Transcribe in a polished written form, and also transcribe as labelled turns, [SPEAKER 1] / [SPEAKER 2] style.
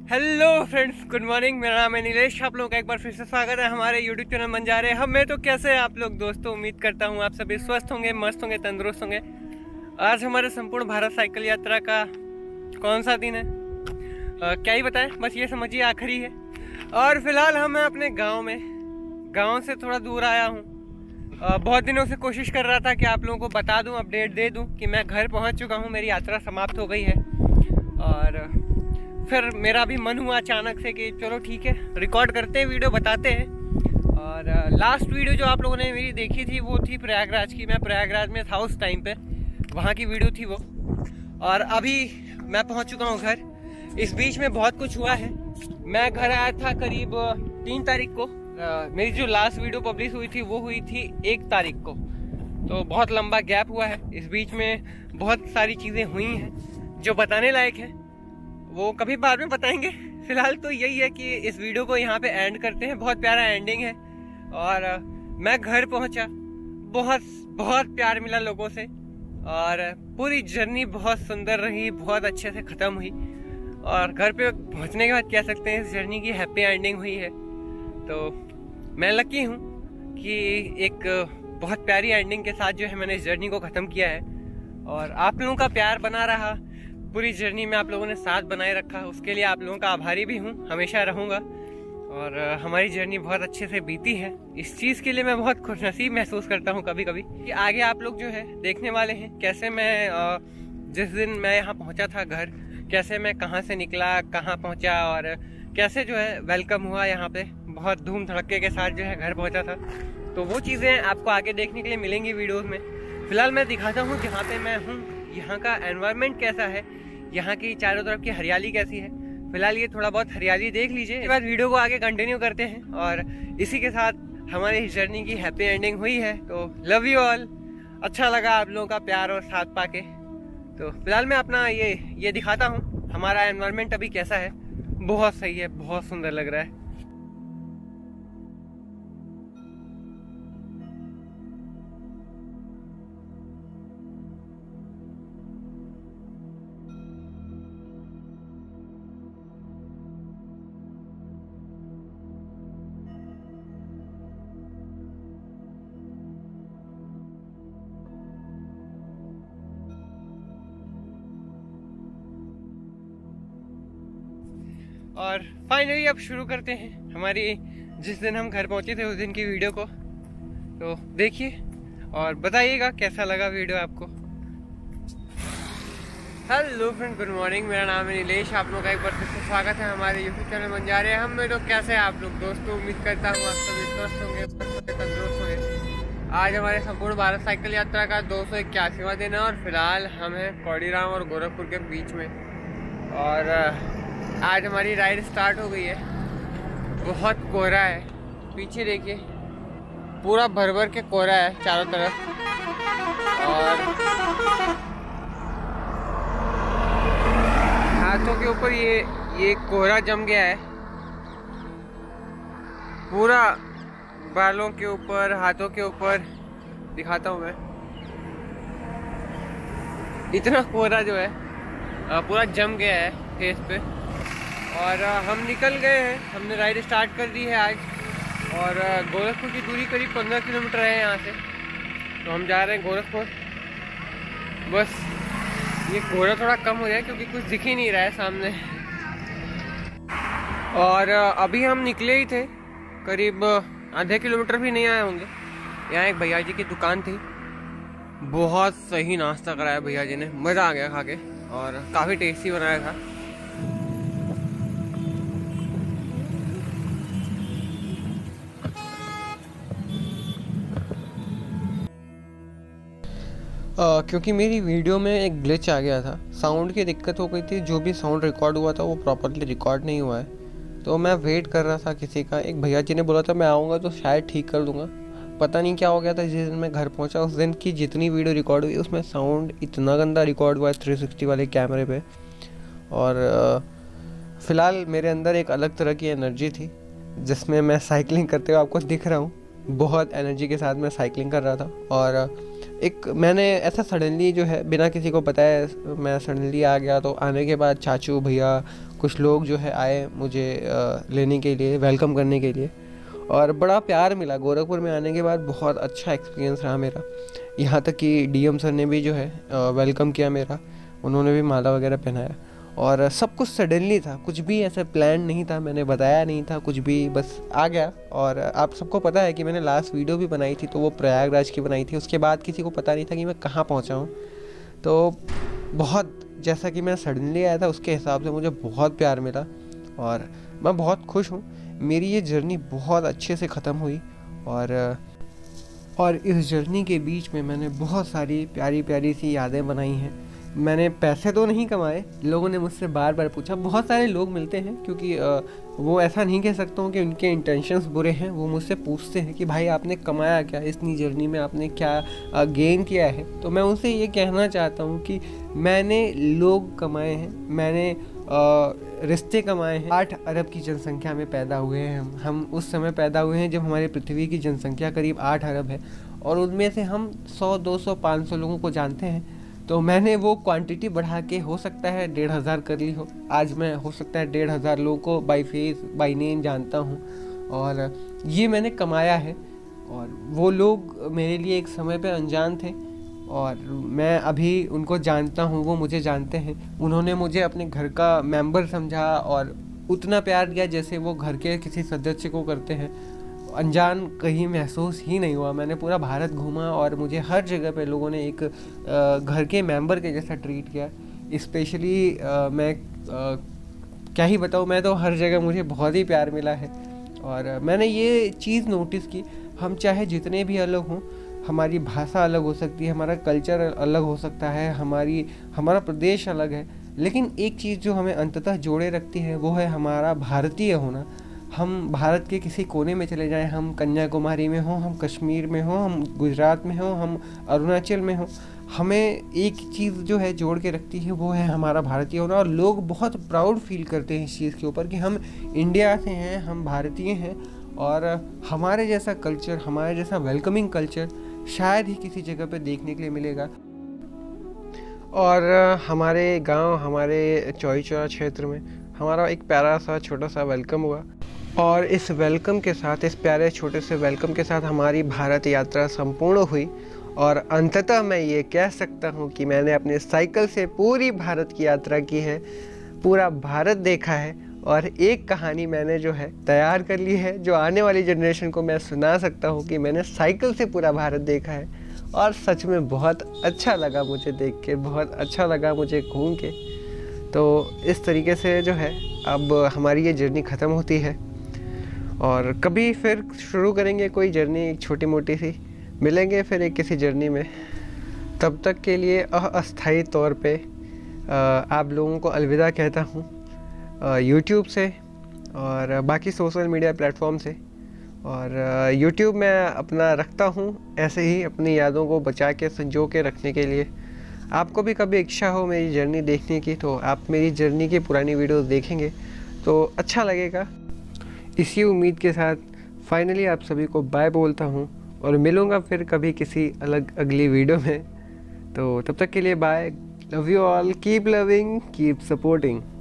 [SPEAKER 1] Hello friends, good morning. मेरा नाम है नीलेश। आप लोगों का एक बार फिर से स्वागत है हमारे यूट्यूब चैनल बंजारे हम में। तो कैसे हैं आप लोग दोस्तों? उम्मीद करता हूँ आप सभी स्वस्थ होंगे, मस्त होंगे, तंदुरुस्त होंगे। आज हमारे संपूर्ण भारत साइकिल यात्रा का कौन सा दिन है क्या ही बताएं, बस ये समझिए आखिरी है। और फिलहाल हम मैं अपने गाँव से थोड़ा दूर आया हूँ। बहुत दिनों से कोशिश कर रहा था कि आप लोगों को बता दूँ, अपडेट दे दूँ कि मैं घर पहुँच चुका हूँ, मेरी यात्रा समाप्त हो गई है। और फिर मेरा भी मन हुआ अचानक से कि चलो ठीक है, रिकॉर्ड करते हैं, वीडियो बताते हैं। और लास्ट वीडियो जो आप लोगों ने मेरी देखी थी वो थी प्रयागराज की। मैं प्रयागराज में था उस टाइम पे, वहाँ की वीडियो थी वो। और अभी मैं पहुँच चुका हूँ घर। इस बीच में बहुत कुछ हुआ है। मैं घर आया था करीब 3 तारीख को। मेरी जो लास्ट वीडियो पब्लिश हुई थी वो हुई थी 1 तारीख को। तो बहुत लंबा गैप हुआ है। इस बीच में बहुत सारी चीज़ें हुई हैं जो बताने लायक है, वो कभी बाद में बताएंगे। फिलहाल तो यही है कि इस वीडियो को यहाँ पे एंड करते हैं। बहुत प्यारा एंडिंग है। और मैं घर पहुँचा, बहुत बहुत प्यार मिला लोगों से। और पूरी जर्नी बहुत सुंदर रही, बहुत अच्छे से ख़त्म हुई। और घर पे पहुँचने के बाद कह सकते हैं इस जर्नी की हैप्पी एंडिंग हुई है। तो मैं लकी हूँ कि एक बहुत प्यारी एंडिंग के साथ जो है मैंने इस जर्नी को ख़त्म किया है। और आप लोगों का प्यार बना रहा, पूरी जर्नी में आप लोगों ने साथ बनाए रखा, उसके लिए आप लोगों का आभारी भी हूँ, हमेशा रहूँगा। और हमारी जर्नी बहुत अच्छे से बीती है। इस चीज़ के लिए मैं बहुत खुशनसीब महसूस करता हूँ कभी कभी कि आगे आप लोग जो है देखने वाले हैं कैसे मैं जिस दिन मैं यहाँ पहुँचा था घर, कैसे मैं कहाँ से निकला, कहाँ पहुँचा, और कैसे जो है वेलकम हुआ यहाँ पे। बहुत धूम धड़के के साथ जो है घर पहुँचा था। तो वो चीज़ें आपको आगे देखने के लिए मिलेंगी वीडियोज़ में। फिलहाल मैं दिखाता हूँ जहाँ पे मैं हूँ, यहाँ का एनवायरनमेंट कैसा है, यहाँ की चारों तरफ की हरियाली कैसी है। फिलहाल ये थोड़ा बहुत हरियाली देख लीजिए, इसके बाद वीडियो को आगे कंटिन्यू करते हैं। और इसी के साथ हमारी इस जर्नी की हैप्पी एंडिंग हुई है। तो लव यू ऑल। अच्छा लगा आप लोगों का प्यार और साथ पाके। तो फिलहाल मैं अपना ये दिखाता हूँ हमारा एनवायरनमेंट अभी कैसा है। बहुत सही है, बहुत सुंदर लग रहा है। और फाइनली अब शुरू करते हैं हमारी जिस दिन हम घर पहुंचे थे उस दिन की वीडियो को। तो देखिए और बताइएगा कैसा लगा वीडियो आपको। Hello friend, good morning. मेरा नाम है नीलेश। आप लोगों का एक बार फिर से स्वागत है हमारे यूट्यूब चैनल बंजारे हम में। तो कैसे हैं आप लोग दोस्तों? उम्मीद करता हूँ आप सभी स्वस्थ होंगे, तंदुरुस्त होंगे। आज हमारे संपूर्ण भारत साइकिल यात्रा का 281वां दिन है। और फिलहाल हम हैं कौड़ीराम और गोरखपुर के बीच में। और आज हमारी राइड स्टार्ट हो गई है। बहुत कोहरा है, पीछे देखिए पूरा भर भर के कोहरा है चारों तरफ। और हाथों के ऊपर ये कोहरा जम गया है, पूरा बालों के ऊपर, हाथों के ऊपर। दिखाता हूँ मैं, इतना कोहरा जो है पूरा जम गया है फेस पे। और हम निकल गए हैं, हमने राइड स्टार्ट कर दी है आज। और गोरखपुर की दूरी करीब 15 किलोमीटर है यहाँ से। तो हम जा रहे हैं गोरखपुर। बस ये कोहरा थोड़ा कम हो जाए क्योंकि कुछ दिख ही नहीं रहा है सामने। और अभी हम निकले ही थे, करीब आधे किलोमीटर भी नहीं आए होंगे। यहाँ एक भैया जी की दुकान थी, बहुत सही नाश्ता कराया भैया जी ने, मज़ा आ गया खा के। और काफ़ी टेस्टी बनाया था। क्योंकि मेरी वीडियो में एक ग्लिच आ गया था, साउंड की दिक्कत हो गई थी। जो भी साउंड रिकॉर्ड हुआ था वो प्रॉपरली रिकॉर्ड नहीं हुआ है। तो मैं वेट कर रहा था किसी का। एक भैया जी ने बोला था मैं आऊँगा तो शायद ठीक कर दूँगा। पता नहीं क्या हो गया था। जिस दिन मैं घर पहुँचा उस दिन की जितनी वीडियो रिकॉर्ड हुई उसमें साउंड इतना गंदा रिकॉर्ड हुआ है 360 वाले कैमरे पे। और फ़िलहाल मेरे अंदर एक अलग तरह की एनर्जी थी जिसमें मैं साइकिलिंग करते हुए आपको दिख रहा हूँ। बहुत एनर्जी के साथ मैं साइकिलिंग कर रहा था। और एक मैंने ऐसा सडनली जो है बिना किसी को बताए मैं सडनली आ गया। तो आने के बाद चाचू भैया कुछ लोग जो है आए मुझे लेने के लिए, वेलकम करने के लिए, और बड़ा प्यार मिला। गोरखपुर में आने के बाद बहुत अच्छा एक्सपीरियंस रहा मेरा। यहाँ तक कि डीएम सर ने भी जो है वेलकम किया मेरा, उन्होंने भी माला वगैरह पहनाया, और सब कुछ सडनली था, कुछ भी ऐसा प्लान नहीं था, मैंने बताया नहीं था कुछ भी, बस आ गया। और आप सबको पता है कि मैंने लास्ट वीडियो भी बनाई थी तो वो प्रयागराज की बनाई थी, उसके बाद किसी को पता नहीं था कि मैं कहाँ पहुँचा हूँ। तो बहुत, जैसा कि मैं सडनली आया था उसके हिसाब से मुझे बहुत प्यार मिला और मैं बहुत खुश हूँ। मेरी ये जर्नी बहुत अच्छे से ख़त्म हुई और इस जर्नी के बीच में मैंने बहुत सारी प्यारी प्यारी सी यादें बनाई हैं। मैंने पैसे तो नहीं कमाए, लोगों ने मुझसे बार बार पूछा, बहुत सारे लोग मिलते हैं, क्योंकि वो ऐसा नहीं कह सकता हूँ कि उनके इंटेंशंस बुरे हैं। वो मुझसे पूछते हैं कि भाई आपने कमाया क्या इतनी जर्नी में, आपने क्या गेन किया है। तो मैं उनसे ये कहना चाहता हूँ कि मैंने लोग कमाए हैं, मैंने रिश्ते कमाए हैं। 8 अरब की जनसंख्या में पैदा हुए हैं हम उस समय पैदा हुए हैं जब हमारी पृथ्वी की जनसंख्या करीब 8 अरब है, और उनमें से हम 100, 200, 500 लोगों को जानते हैं। तो मैंने वो क्वांटिटी बढ़ा के हो सकता है 1500 कर ली हो। आज मैं हो सकता है 1500 लोगों को बाय फेस बाय नेम जानता हूँ, और ये मैंने कमाया है। और वो लोग मेरे लिए एक समय पे अनजान थे और मैं अभी उनको जानता हूँ, वो मुझे जानते हैं। उन्होंने मुझे अपने घर का मेंबर समझा और उतना प्यार दिया जैसे वो घर के किसी सदस्य को करते हैं। अनजान कहीं महसूस ही नहीं हुआ। मैंने पूरा भारत घूमा और मुझे हर जगह पे लोगों ने एक घर के मेंबर के जैसा ट्रीट किया। स्पेशली मैं क्या ही बताऊँ, मैं तो हर जगह मुझे बहुत ही प्यार मिला है। और मैंने ये चीज़ नोटिस की, हम चाहे जितने भी अलग हों, हमारी भाषा अलग हो सकती है, हमारा कल्चर अलग हो सकता है, हमारा प्रदेश अलग है, लेकिन एक चीज़ जो हमें अंततः जोड़े रखती है वो है हमारा भारतीय होना। हम भारत के किसी कोने में चले जाएं, हम कन्याकुमारी में हों, हम कश्मीर में हों, हम गुजरात में हों, हम अरुणाचल में हों, हमें एक चीज़ जो है जोड़ के रखती है वो है हमारा भारतीय होना। और लोग बहुत प्राउड फील करते हैं इस चीज़ के ऊपर कि हम इंडिया से हैं, हम भारतीय हैं, और हमारे जैसा कल्चर, हमारे जैसा वेलकमिंग कल्चर शायद ही किसी जगह पे देखने के लिए मिलेगा। और हमारे गांव, हमारे चौरी चौरा क्षेत्र में हमारा एक प्यारा सा छोटा सा वेलकम हुआ, और इस वेलकम के साथ, इस प्यारे छोटे से वेलकम के साथ हमारी भारत यात्रा संपूर्ण हुई। और अंततः मैं ये कह सकता हूँ कि मैंने अपने साइकिल से पूरी भारत की यात्रा की है, पूरा भारत देखा है, और एक कहानी मैंने जो है तैयार कर ली है जो आने वाली जनरेशन को मैं सुना सकता हूँ कि मैंने साइकिल से पूरा भारत देखा है। और सच में बहुत अच्छा लगा मुझे देख के, बहुत अच्छा लगा मुझे घूम के। तो इस तरीके से जो है अब हमारी ये जर्नी ख़त्म होती है, और कभी फिर शुरू करेंगे कोई जर्नी, एक छोटी मोटी सी, मिलेंगे फिर एक किसी जर्नी में। तब तक के लिए अस्थायी तौर पे आप लोगों को अलविदा कहता हूँ यूट्यूब से और बाकी सोशल मीडिया प्लेटफॉर्म से। और यूट्यूब मैं अपना रखता हूँ ऐसे ही अपनी यादों को बचा के, संजो के रखने के लिए। आपको भी कभी इच्छा हो मेरी जर्नी देखने की तो आप मेरी जर्नी की पुरानी वीडियोस देखेंगे तो अच्छा लगेगा। इसी उम्मीद के साथ फाइनली आप सभी को बाय बोलता हूँ और मिलूँगा फिर कभी किसी अगली वीडियो में। तो तब तक के लिए bye, love you all, keep loving, keep supporting.